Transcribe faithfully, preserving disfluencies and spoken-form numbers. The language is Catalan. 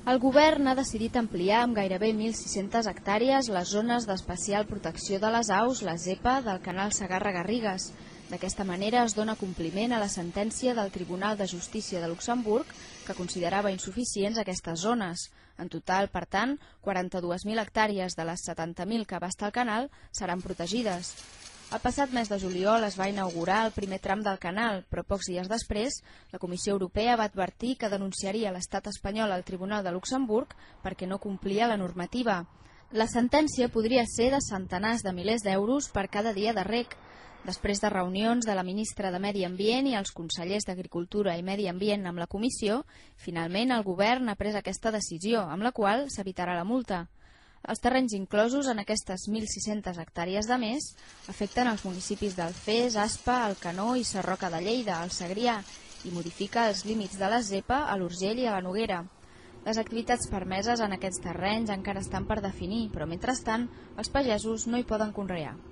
El govern ha decidit ampliar amb gairebé mil sis-centes hectàrees les zones d'especial protecció de les aus, la zepa, del canal Segarra-Garrigues. D'aquesta manera es dona compliment a la sentència del Tribunal de Justícia de Luxemburg, que considerava insuficients aquestes zones. En total, per tant, quaranta-dues mil hectàrees de les setanta mil que abasta el canal seran protegides. El passat mes de juliol es va inaugurar el primer tram del canal, però pocs dies després la Comissió Europea va advertir que denunciaria l'estat espanyol al Tribunal de Luxemburg perquè no complia la normativa. La sentència podria ser de centenars de milers d'euros per cada dia de reg. Després de reunions de la ministra de Medi Ambient i els consellers d'Agricultura i Medi Ambient amb la Comissió, finalment el govern ha pres aquesta decisió, amb la qual s'evitarà la multa. Els terrenys inclosos en aquestes mil sis-centes hectàrees de més afecten els municipis d'Alfés, Aspa, Alcanó i Sarroca de Lleida, al Segrià, i modifica els límits de la zepa a l'Urgell i a la Noguera. Les activitats permeses en aquests terrenys encara estan per definir, però mentrestant els pagesos no hi poden conrear.